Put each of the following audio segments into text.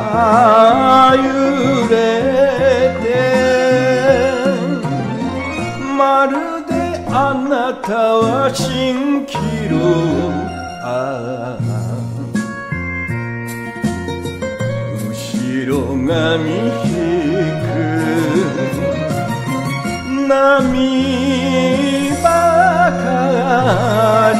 揺れてまるであなたは蜃気楼後ろ髪引く波ばかり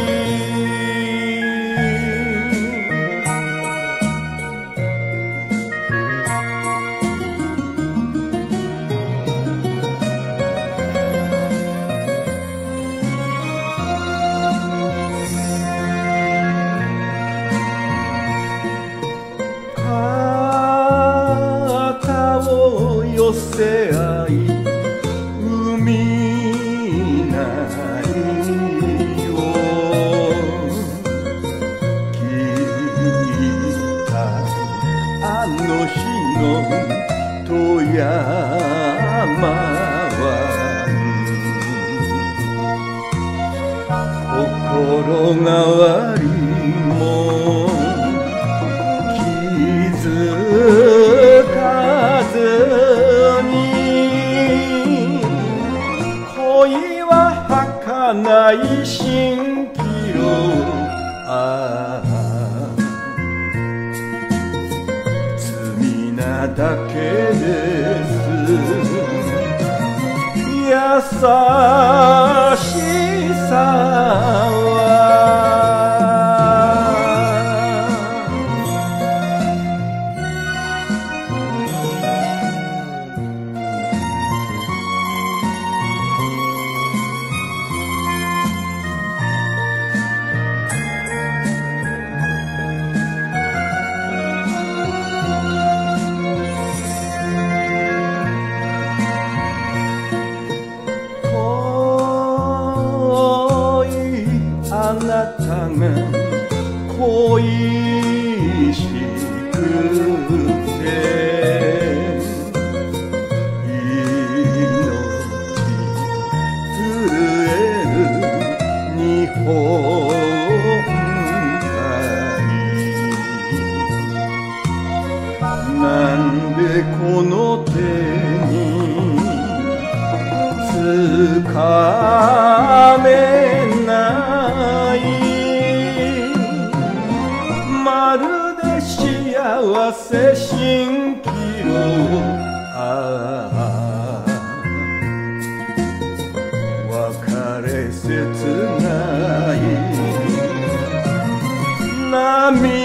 寄せ合い海ないよ聞いたあの日の富山湾心変わりも気づかず恋は儚い蜃気楼罪なだけです優しさはあなたが恋しくて命震える日本海なんでこの手につかめないまるで幸せ蜃気楼別れ切ない涙